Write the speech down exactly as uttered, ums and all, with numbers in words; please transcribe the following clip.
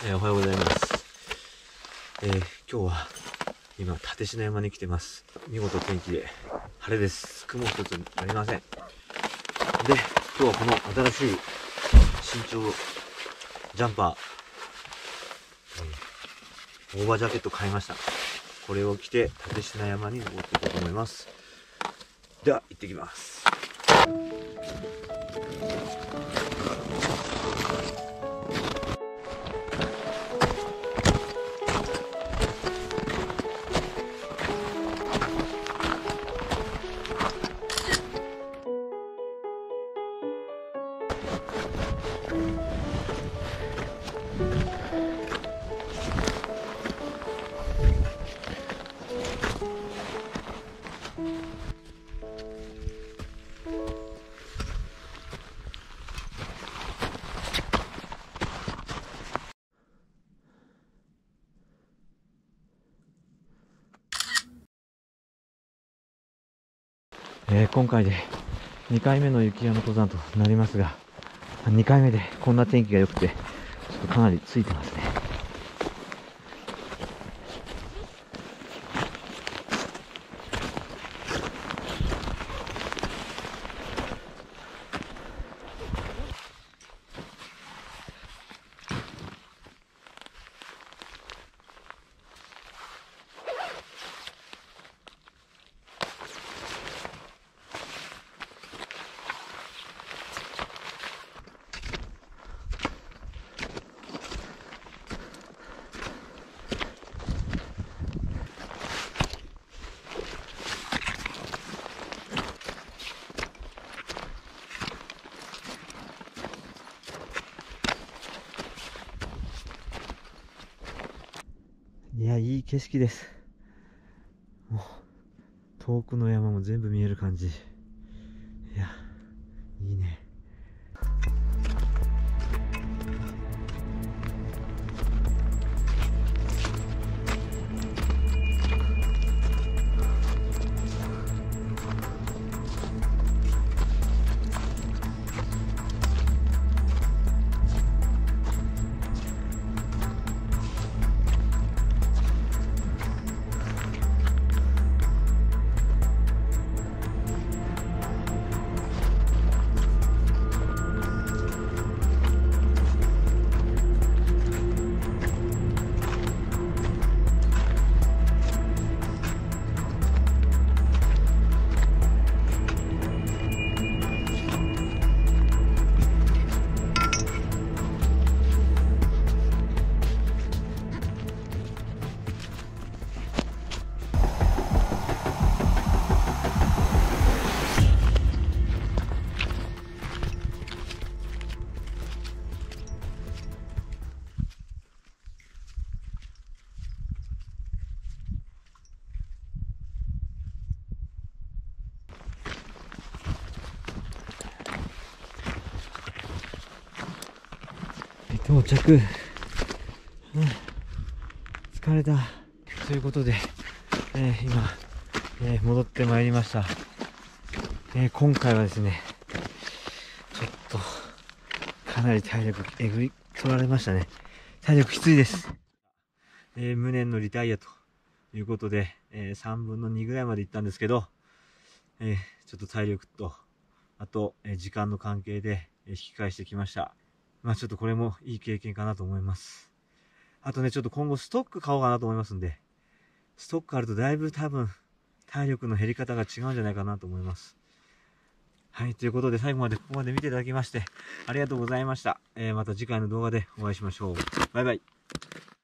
えー、おはようございます。えー、今日は今立科山に来てます。見事天気で晴れです。雲一つありません。で、今日はこの新しい新調ジャンパー、えー、オーバージャケット買いました。これを着て立科山に登っていこうと思います。では行ってきます。えー、今回でにかいめの雪山登山となりますが、にかいめでこんな天気が良くて、ちょっとかなりついてますね。いや、いい景色です。もう遠くの山も全部見える感じ。いや、いいね。到着、うん、疲れたということで、えー、今、えー、戻ってまいりました。えー、今回はですね、ちょっとかなり体力えぐり取られましたね。体力きついです。えー、無念のリタイアということで、えー、さんぶんのにぐらいまで行ったんですけど、えー、ちょっと体力とあと、えー、時間の関係で、えー、引き返してきました。まあちょっとこれもいい経験かなと思います。あとね、ちょっと今後ストック買おうかなと思いますんで、ストックあるとだいぶ多分体力の減り方が違うんじゃないかなと思います。はい、ということで最後までここまで見ていただきましてありがとうございました。えー、また次回の動画でお会いしましょう。バイバイ。